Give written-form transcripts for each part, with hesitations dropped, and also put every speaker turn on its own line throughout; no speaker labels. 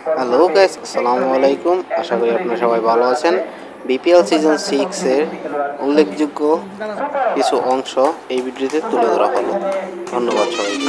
Hello guys, আসসালামু আলাইকুম। আশা করি আপনারা সবাই ভালো আছেন। বিপিএল সিজন 6 এর উল্লেখযোগ্য কিছু অংশ এই ভিডিওতে তুলে ধরা হলো। ধন্যবাদ সবাইকে।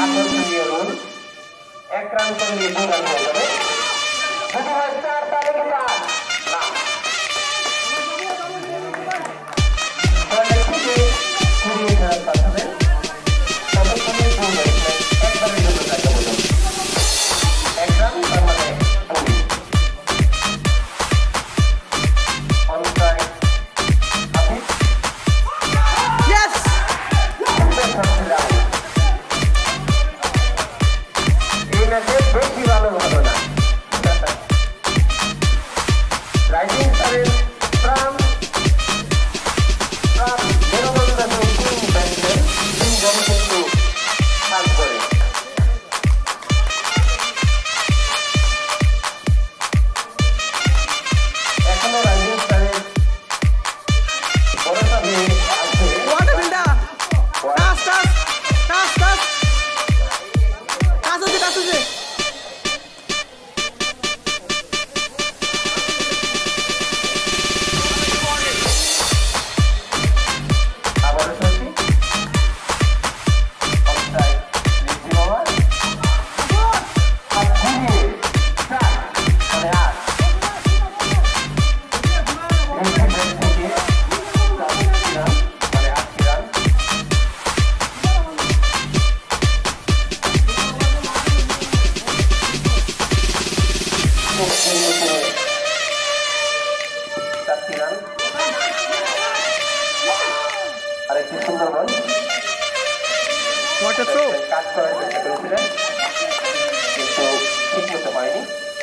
কাজ করার চেষ্টা করেছিলেন কিন্তু ঠিক মতো হয়নি।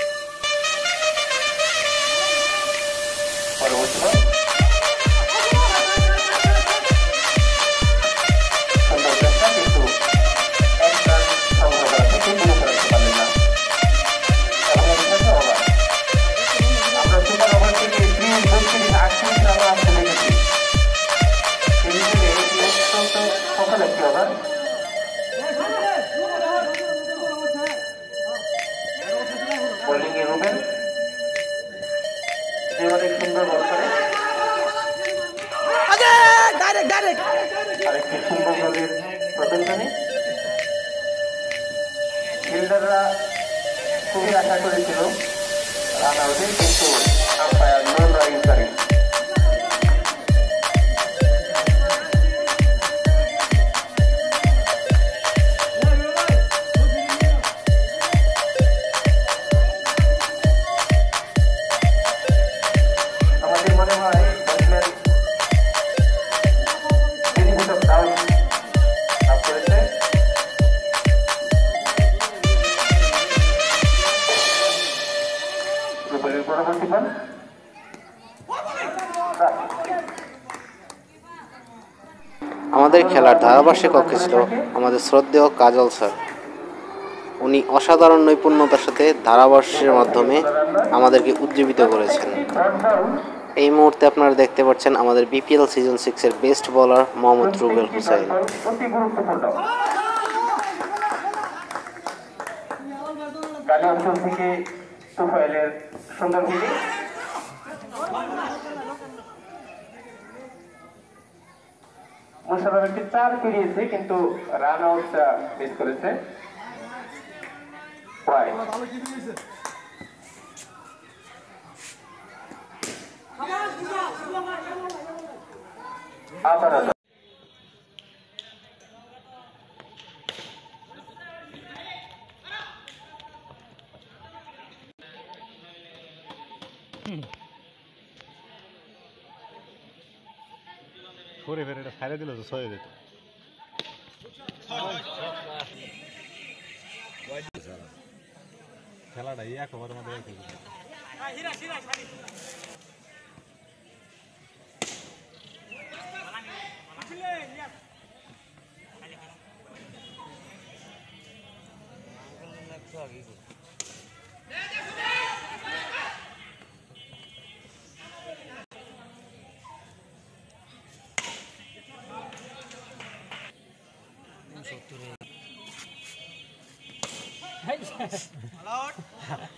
পরবর্তী সুন্দর চেষ্টা কিন্তু এক রান সংগ্রহ করা থেকে দূরে করতে পারলেন না এবং এর সাথে ওভার আমরা সুপার ওভার থেকে 32 রান আসতে দেখেছি। এই হিসেবে অত্যন্ত সফল একটি ওভার। বোলিংয়ে রুবেল যে অনেক সুন্দর বল করে আরেকটি সুন্দর বলের প্রদর্শনী। ফিল্ডাররা খুবই আশা করেছিল রান আউটে, কিন্তু আম্পায়ার নন রানিং করেন। আমাদের খেলার ধারাভাষ্যে কক্ষে ছিল আমাদের শ্রদ্ধেয় কাজল স্যার। উনি অসাধারণ নৈপুণ্যতার সাথে ধারাভাষ্যের মাধ্যমে আমাদেরকে উজ্জীবিত করেছেন। এই মুহূর্তে আপনারা দেখতে পাচ্ছেন আমাদের বিপিএল সিজন 6 এর বেস্ট বোলার মোহাম্মদ রুবেল হুসাইন।
মুশারফ একটি 4 ফিরিয়েছে কিন্তু রান আউটটা মিস করেছে।
ঘুরে ফেরে এটা ছাড়ে দিল তো সয়ে যেত। খেলাটা এক ওভারের মধ্যে
Hello.